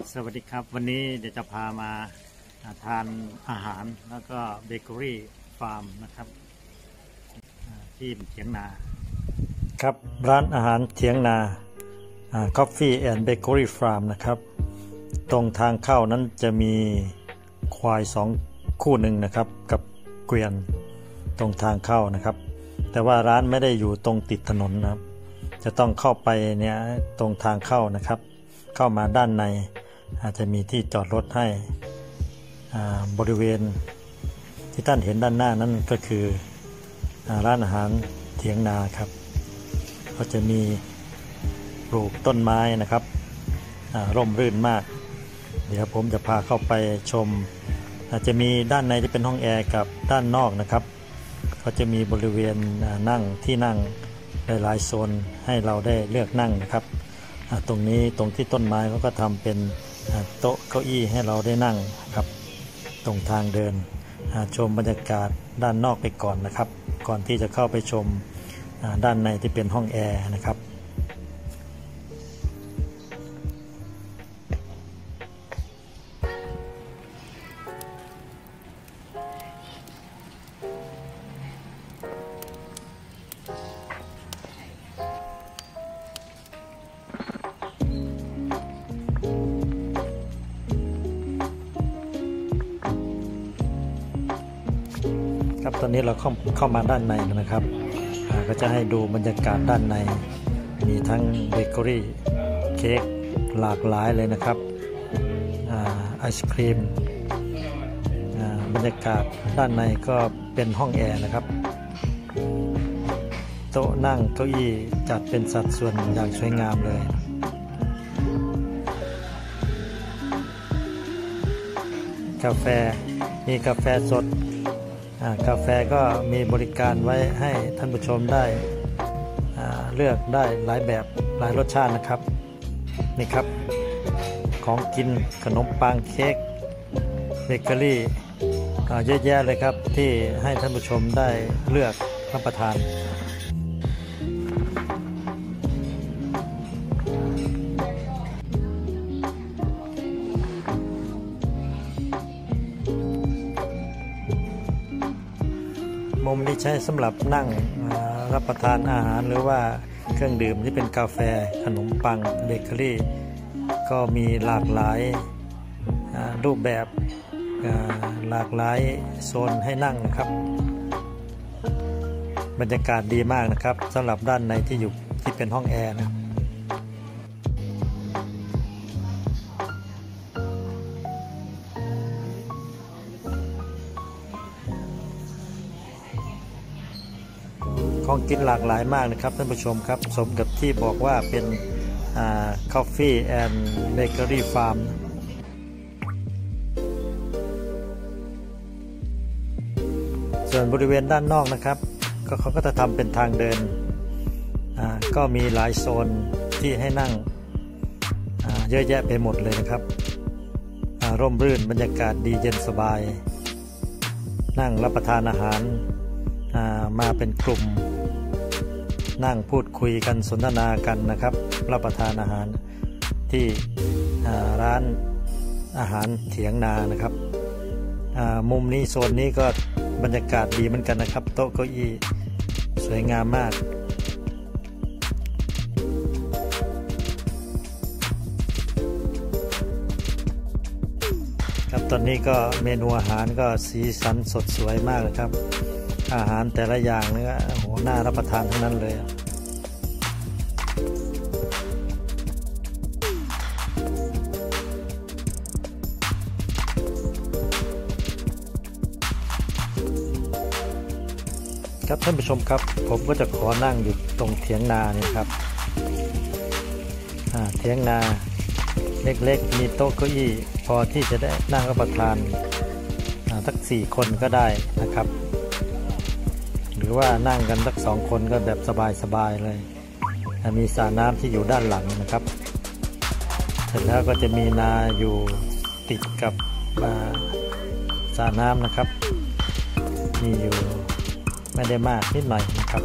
สวัสดีครับวันนี้เดี๋ยวจะพามาทานอาหารแล้วก็เบเกอรี่ฟาร์มนะครับที่เถียงนาครับร้านอาหารเถียงนาCoffee and Bakery Farm นะครับตรงทางเข้านั้นจะมีควาย2คู่หนึ่งนะครับกับเกวียนตรงทางเข้านะครับแต่ว่าร้านไม่ได้อยู่ตรงติดถนนนะครับจะต้องเข้าไปเนี่ยตรงทางเข้านะครับเข้ามาด้านในอาจจะมีที่จอดรถให้บริเวณที่ท่านเห็นด้านหน้านั้นก็คือร้านอาหารเถียงนาครับก็จะมีปลูกต้นไม้นะครับร่มรื่นมากเดี๋ยวผมจะพาเข้าไปชมอาจจะมีด้านในที่เป็นห้องแอร์กับด้านนอกนะครับก็จะมีบริเวณนั่งที่นั่งหลายๆโซนให้เราได้เลือกนั่งนะครับตรงนี้ตรงที่ต้นไม้เขาก็ทำเป็นโต๊ะเก้าอี้ให้เราได้นั่งครับตรงทางเดินชมบรรยากาศด้านนอกไปก่อนนะครับก่อนที่จะเข้าไปชมด้านในที่เป็นห้องแอร์นะครับตอนนี้เราเข้ามาด้านในนะครับก็จะให้ดูบรรยากาศด้านในมีทั้งเบเกอรี่เค้กหลากหลายเลยนะครับไอศครีมบรรยากาศด้านในก็เป็นห้องแอร์นะครับโต๊ะนั่งเก้าอี้จัดเป็นสัดส่วนอย่างสวยงามเลยกาแฟมีกาแฟสดกาแฟก็มีบริการไว้ให้ท่านผู้ชมได้เลือกได้หลายแบบหลายรสชาตินะครับนี่ครับของกินขนมปังเค้กเบเกอรี่เยอะแยะเลยครับที่ให้ท่านผู้ชมได้เลือกรับประทานมุมนี้ใช้สำหรับนั่งรับประทานอาหารหรือว่าเครื่องดื่มที่เป็นกาแฟขนมปังเบเกอรี่ก็มีหลากหลายรูปแบบหลากหลายโซนให้นั่งนะครับบรรยากาศดีมากนะครับสำหรับด้านในที่เป็นห้องแอร์นะของกินหลากหลายมากนะครับท่านผู้ชมครับสมกับที่บอกว่าเป็นCoffee and Bakery Farm ส่วนบริเวณด้านนอกนะครับเขาก็จะทำเป็นทางเดินก็มีหลายโซนที่ให้นั่งเยอะแยะไปหมดเลยนะครับร่มรื่นบรรยากาศดีเย็นสบายนั่งรับประทานอาหารมาเป็นกลุ่มนั่งพูดคุยกันสนทนากันนะครับรับประทานอาหารที่ร้านอาหารเถียงนานะครับมุมนี้โซนนี้ก็บรรยากาศดีเหมือนกันนะครับโต๊ะเก้าอี้สวยงามมากครับตอนนี้ก็เมนูอาหารก็สีสันสดสวยมากเลยครับอาหารแต่ละอย่างนี่ก็โหน่ารับประทานทั้งนั้นเลยครับท่านผู้ชมครับผมก็จะขอนั่งอยู่ตรงเถียงนานี่ครับเถียงนาเล็กๆมีโต๊ะเก้าอี้พอที่จะได้นั่งรับประทานสัก4 คนก็ได้นะครับหรือว่านั่งกันสัก2 คนก็แบบสบายๆเลยมีสระน้ำที่อยู่ด้านหลังนะครับเสร็จแล้วก็จะมีนาอยู่ติดกับสระน้ำนะครับมีอยู่ไม่ได้มากนิดหน่อยนะครับ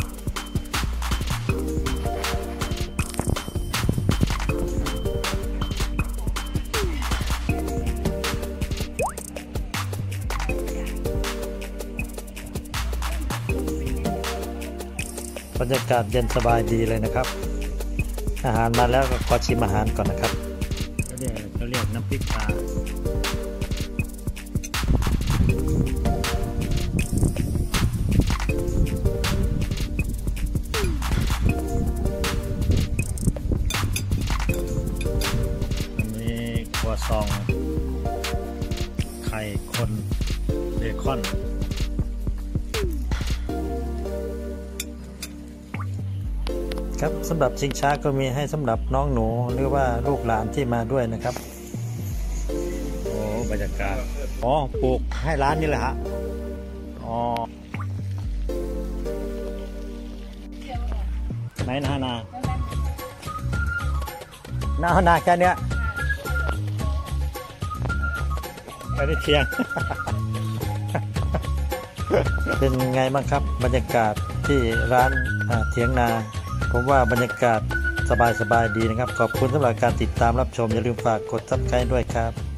ครยากาศเย็นสบายดีเลยนะครับอาหารมาแล้วก็ขอชิมอาหารก่อนนะครับเขาเรียกน้ำพริกปลาครัวซองไข่คนเบคอนครับสำหรับชิงช้าก็มีให้สำหรับน้องหนูหรือว่าลูกหลานที่มาด้วยนะครับโอ้บรรยากาศอ๋อปลูกให้ร้านนี้เลยฮะอ๋อไหนนาแค่เนี้ยไปได้เที่ยง เป็นไงบ้างครับบรรยากาศที่ร้านเถียงนาผมว่าบรรยากาศสบายๆดีนะครับขอบคุณสำหรับการติดตามรับชมอย่าลืมฝากกด Subscribe ด้วยครับ